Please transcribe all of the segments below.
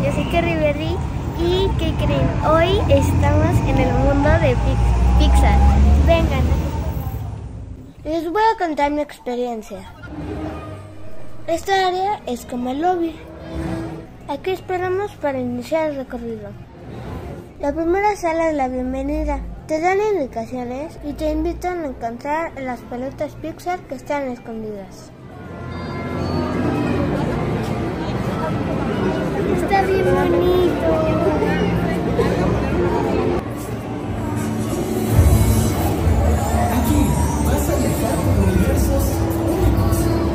yo soy Kerry Berry y ¿qué creen? Hoy estamos en el mundo de Pixar. Vengan. Les voy a contar mi experiencia. Esta área es como el lobby. Aquí esperamos para iniciar el recorrido. La primera sala es la bienvenida. Te dan indicaciones y te invitan a encontrar las pelotas Pixar que están escondidas. Está bien bonito. Aquí vas a viajar por universos únicos.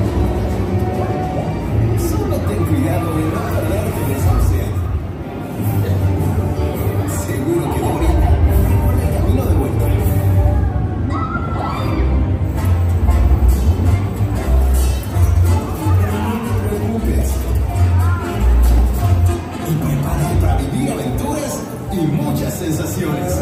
Solo ten cuidado de no perderte de excursión. Seguro que Dory por el camino de vuelta. No te preocupes. Y prepárate para vivir aventuras y muchas sensaciones.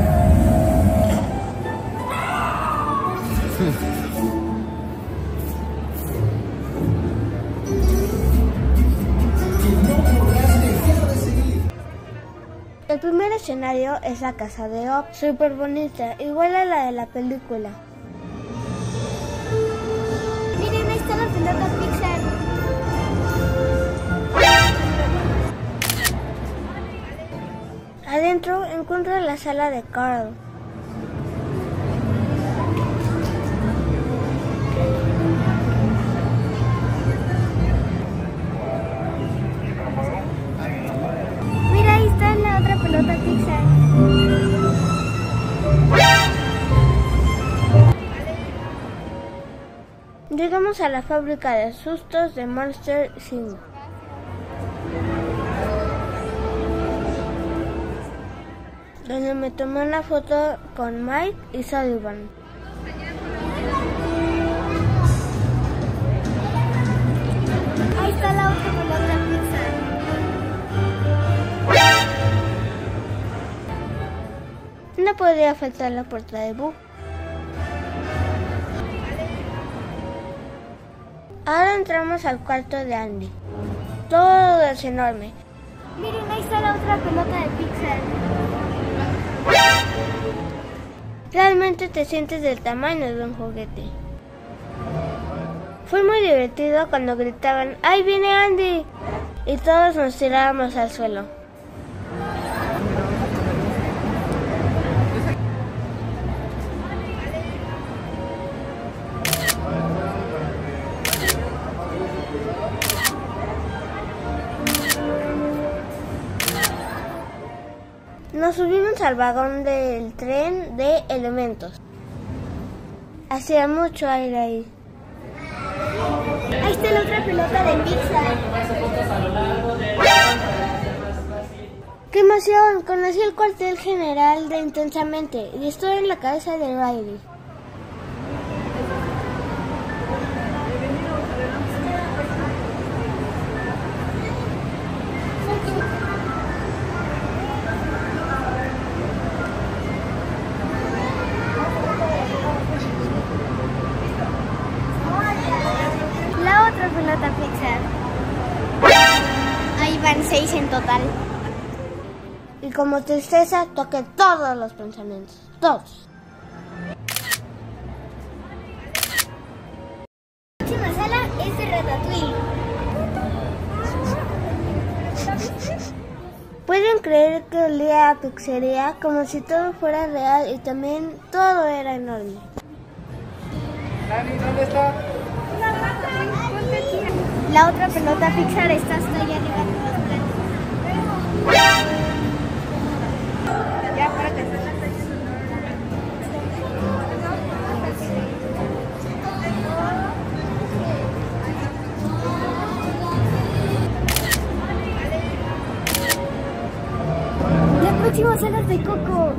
El primer escenario es la casa de Up, súper bonita, igual a la de la película. Miren, ahí está la pelota Pixar. Adentro encuentro la sala de Carl. Mira, ahí está la otra pelota Pixar. Llegamos a la fábrica de sustos de Monster Inc. Donde me tomé una foto con Mike y Sullivan. Ahí está la otra pelota Pixar. No podría faltar la puerta de Boo. Ahora entramos al cuarto de Andy. Todo es enorme. Miren, ahí está la otra pelota de Pixar. Realmente te sientes del tamaño de un juguete. Fue muy divertido cuando gritaban ¡Ahí viene Andy! Y todos nos tirábamos al suelo. Nos subimos al vagón del tren de elementos. Hacía mucho aire ahí. Ahí está la otra pelota de Pixar. ¡Qué emoción! Conocí el cuartel general de Intensamente y estoy en la cabeza de Riley. Otra pelota Pixar. Ahí van 6 en total. Y como tristeza, toqué todos los pensamientos. Todos. La próxima sala es de Ratatouille. ¿Pueden creer que olía a pizzería como si todo fuera real y también todo era enorme? Dani, ¿dónde está? La otra pelota Pixar está hasta allá arriba de los platos. Ya, párate. La próxima sala es de Coco.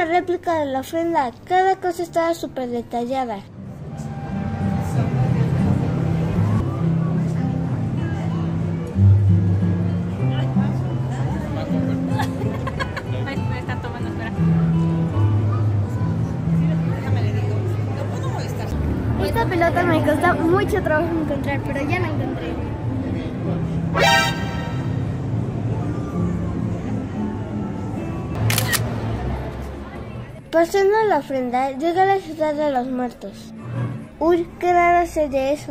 réplica de la ofrenda. Cada cosa estaba súper detallada. Me están tomando, espera. Esta pelota me costó mucho trabajo encontrar, pero ya la encontré. Pasando la ofrenda, llega a la ciudad de los muertos. Uy, qué raro se oye eso.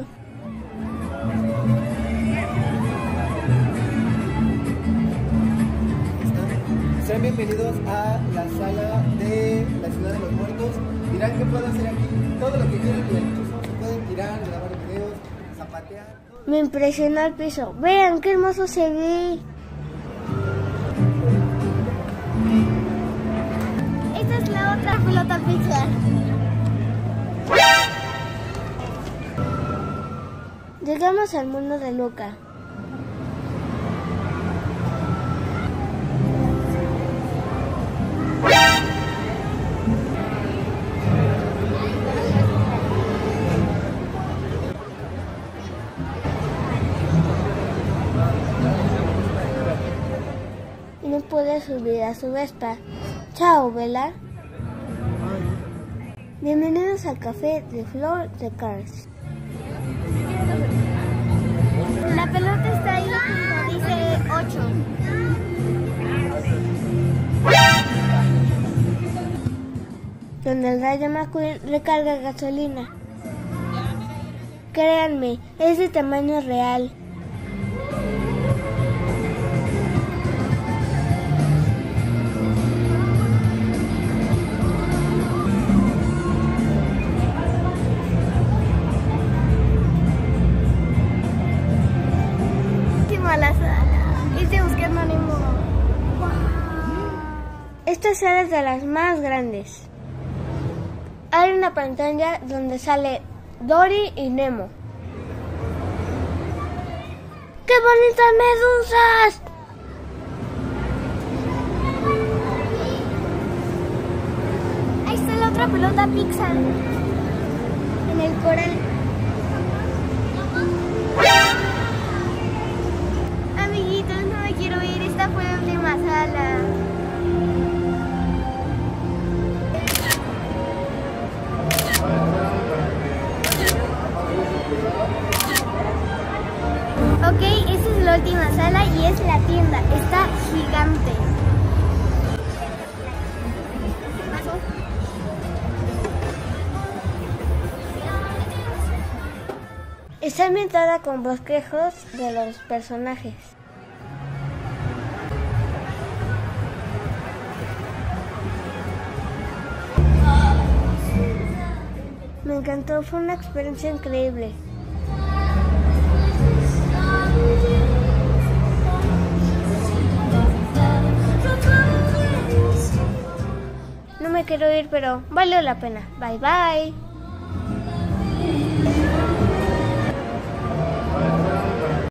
Sean bienvenidos a la sala de la ciudad de los muertos. Dirán que puedo hacer aquí todo lo que quieran, incluso se pueden tirar, grabar videos, zapatear. Me impresionó el piso. Vean qué hermoso se ve. Esta es la otra pelota Pixar. Llegamos al mundo de Luca. Y no puede subir a su Vespa. Chao, Bella. Bienvenidos al café de Flor de Cars. La pelota está ahí, dice 8. Donde el Rayo McQueen recarga gasolina. Créanme, es de tamaño real. Esta sala es de las más grandes. Hay una pantalla donde sale Dory y Nemo. ¡Qué bonitas medusas! Ahí está la otra pelota Pixar. En el coral. Amiguitos, no me quiero ir. Esta fue la última sala. Ok, esta es la última sala y es la tienda. Está gigante. Está ambientada con bosquejos de los personajes. Me encantó, fue una experiencia increíble. No me quiero ir, pero valió la pena. Bye bye.